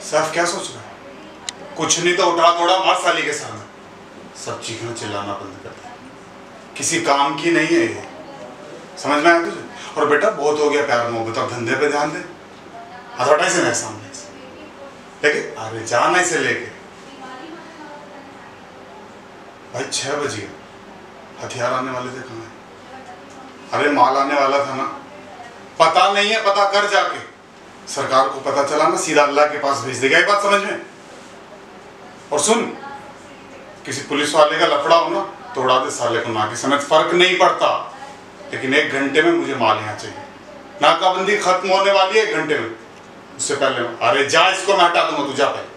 सैफ क्या सोच रहा है? कुछ नहीं तो उठा तोड़ा मार साली के सामने। सब चीखना चिल्लाना बंद कर दे। किसी काम की नहीं है ये, समझ में आया तुझे? और बेटा बहुत हो गया प्यार मोहब्बत, अब धंधे पे ध्यान दे। हथौड़ा से नहीं सामने से लेके, अरे जाना इसे लेके। भाई 6 बज गए, हथियार आने वाले थे कहाँ है? अरे माल आने वाला था ना, पता नहीं है, पता कर जाके। सरकार को पता चला ना, सीधा अल्लाह के पास भेज देगा। ये बात समझ में? और सुन, किसी पुलिस वाले का लफड़ा हो ना तो उड़ा दे साले को ना के समेत, फर्क नहीं पड़ता। लेकिन 1 घंटे में मुझे माल यहाँ चाहिए। नाकाबंदी खत्म होने वाली है 1 घंटे में, उससे पहले। अरे जा, इसको मैं हटा दूंगा, तू जा पहले।